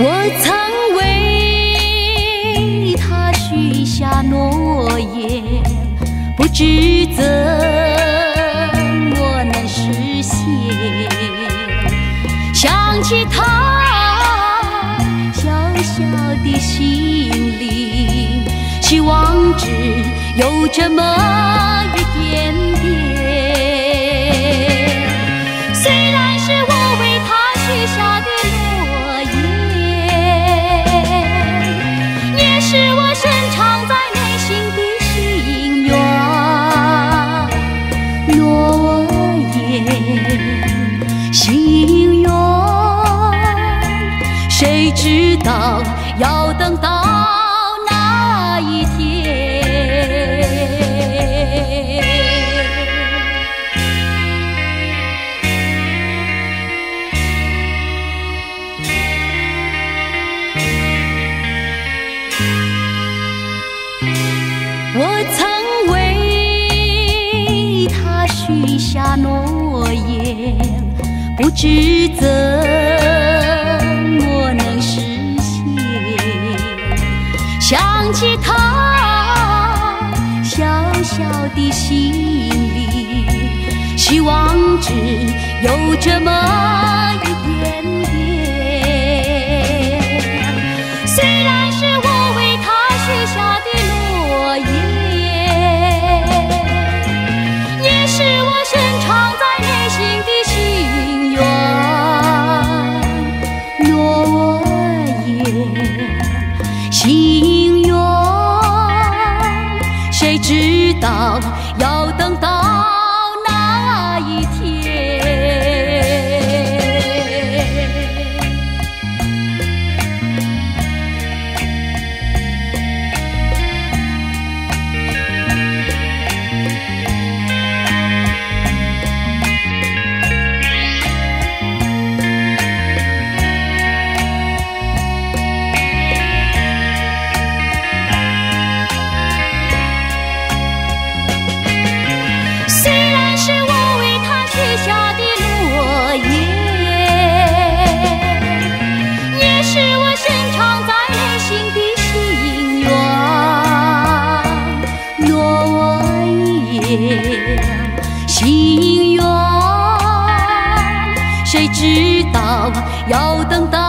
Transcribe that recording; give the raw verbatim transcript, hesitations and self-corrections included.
我曾为他许下诺言，不知怎么能实现。想起他小小的心灵，希望只有这么一点点。虽然是我为他许下的诺言，也是我深藏在内心的心愿。诺言，心愿，谁知道要等到那一天。我曾为他许下诺言，不知怎么能实现。想起他小小的心灵，希望只有这么一点点。虽然是我为他许下的诺言，也是我深藏在内心的心愿。诺言，心愿，谁知道要等到那一天。心愿，谁知道要等到